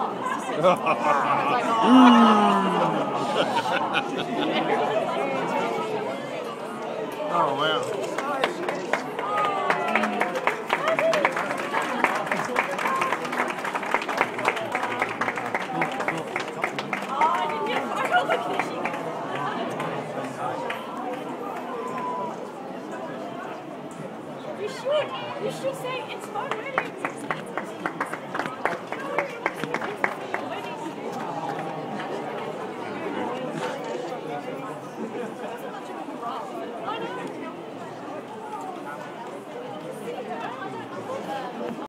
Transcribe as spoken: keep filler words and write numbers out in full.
Oh, wow. You should. You should say it's already.